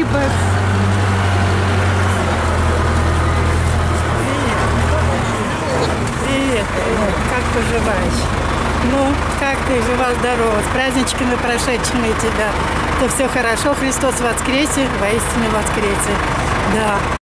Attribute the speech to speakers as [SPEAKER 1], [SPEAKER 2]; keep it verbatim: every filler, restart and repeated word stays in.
[SPEAKER 1] Спасибо. Привет. Привет. Как поживаешь? Ну, как ты? Жива-здорова. С праздничками прошедшими тебя. То все хорошо. Христос воскресе, воистину воскресе. Да.